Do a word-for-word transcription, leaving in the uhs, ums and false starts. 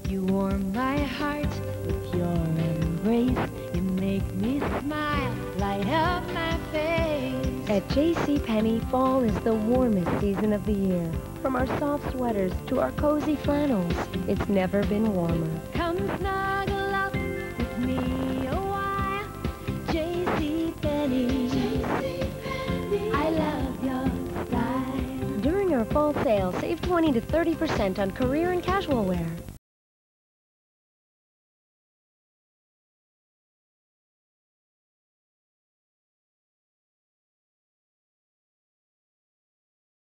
You warm my heart with your embrace. You make me smile, light up my face. At J C Penney, fall is the warmest season of the year. From our soft sweaters to our cozy flannels, it's never been warmer. Come snuggle up with me a while. J C Penney, I love your style. During our fall sale, save twenty to thirty percent on career and casual wear.